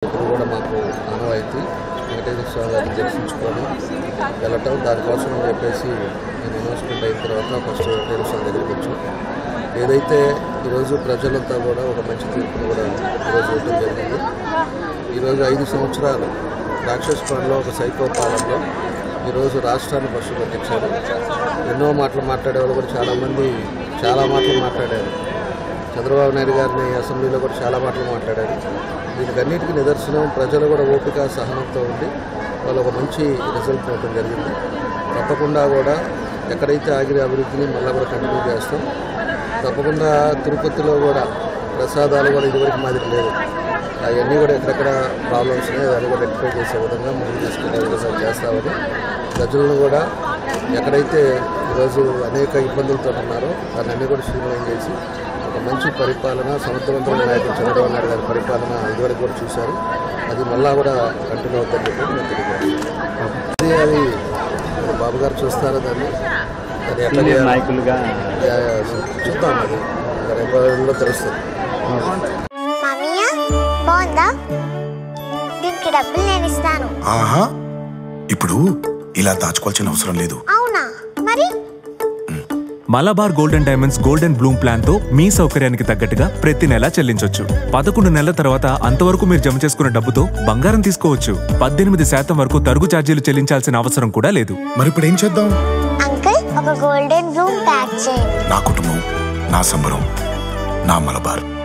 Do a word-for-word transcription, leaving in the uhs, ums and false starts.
ఇప్పుడు కూడా మాకు ఆనవాయితీ వెంకటేశ్వర స్వామి గారిని దర్శించుకొని వెళ్ళటం. దానికోసం అని చెప్పేసి నేను ఇన్వెస్ట్మెంట్ అయిన తర్వాత ఫస్ట్ వెంకటేశ్వర స్వామి దగ్గరికి వచ్చాం. ఏదైతే ఈరోజు ప్రజలంతా కూడా ఒక మంచి తీర్పును కూడా ఈరోజు ఇవ్వడం జరిగింది. ఈరోజు ఐదు సంవత్సరాలు రాక్షస పాలనలో ఒక సైకో పాలనలో ఈరోజు రాష్ట్రాన్ని బస్సు పట్టించారు. ఎన్నో మాటలు మాట్లాడే వాళ్ళు కూడా చాలామంది చాలా మాటలు మాట్లాడారు. చంద్రబాబు నాయుడు గారిని అసెంబ్లీలో కూడా చాలా మాటలు మాట్లాడారు. దీనికన్నిటికీ నిదర్శనం ప్రజలు కూడా ఓపిక సహనంతో ఉండి వాళ్ళు ఒక మంచి రిజల్ట్ ఇవ్వడం జరిగింది. తప్పకుండా కూడా ఎక్కడైతే ఆగిన అభివృద్ధిని మళ్ళీ కూడా కంటిన్యూ చేస్తాం. తప్పకుండా తిరుపతిలో కూడా ప్రసాదాలు కూడా ఇదివరకు మాదిరి లేదు. అవన్నీ కూడా ఎక్కడెక్కడ ప్రాబ్లమ్స్ ఉన్నాయి దాన్ని కూడా రెక్టిఫై చేసే విధంగా ముందుకు తీసుకునే విధంగా చేస్తామని ప్రజలను కూడా ఎక్కడైతే ఈరోజు అనేక ఇబ్బందులతో ఉన్నారో దాన్ని అన్నీ కూడా స్ట్రీమ్లైన్ చేసి ఒక మంచి పరిపాలన సమర్థవంతమైన నాయకుడు చంద్రబాబు నాయుడు గారి పరిపాలన ఇదివరకు కూడా చూశారు. అది మళ్ళా కూడా కంటిన్యూ అవుతుందని చెప్పి నేను తెలియజేస్తాను. అది అది బాబు గారు చూస్తారో దాన్ని అది ఎట్లా నాయకులుగా చూద్దాం. అది రేపు రోజుల్లో తెలుస్తుంది. డబ్బులు నేను ఇస్తాను. ఆహా, ఇప్పుడు ఇలా దాచుకోవాల్సిన అవసరం లేదు. అవునా? మరి Malabar golden diamonds golden bloom plan తో మీ సౌకర్యానికి తగ్గట్టుగా ప్రతి నెల చెల్లించొచ్చు. పదకొండు నెలల తర్వాత అంతవరకు మీరు జమ చేసుకున్న డబ్బుతో బంగారం తీసుకోవచ్చు. పద్దెనిమిది శాతం వరకు తరుగు ఛార్జీలు చెల్లించాల్సిన అవసరం కూడా లేదు. మరి ఇప్పుడు ఏం చేద్దాం? అంకుల్, ఒక గోల్డెన్ బ్లూమ్ ప్యాక్ చేయండి. నా కుటుంబం, నా సంబరం, నా మలబార్.